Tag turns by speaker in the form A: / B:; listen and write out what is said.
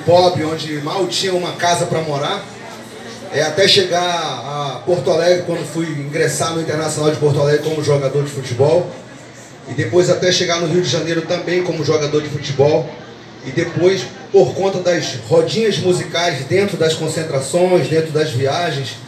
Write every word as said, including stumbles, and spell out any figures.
A: pobre, onde mal tinha uma casa para morar, é, até chegar a Porto Alegre, quando fui ingressar no Internacional de Porto Alegre como jogador de futebol, e depois até chegar no Rio de Janeiro também como jogador de futebol, e depois, por conta das rodinhas musicais dentro das concentrações, dentro das viagens,